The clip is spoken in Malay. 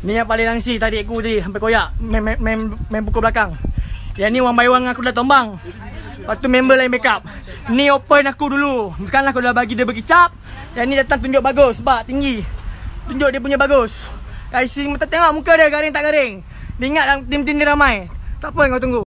Ni yang paling langsi tadi aku tadi sampai koyak main pukul belakang. Yang ni one by one aku dah tombang. Lepas tu member lain backup. Ni open aku dulu. Sekarang aku dah bagi dia berkicap. Yang ni datang tunjuk bagus sebab tinggi. Tunjuk dia punya bagus. IC tengok muka dia garing tak garing. Dia ingat tim-tim dia ramai. Tak apa, kau tunggu.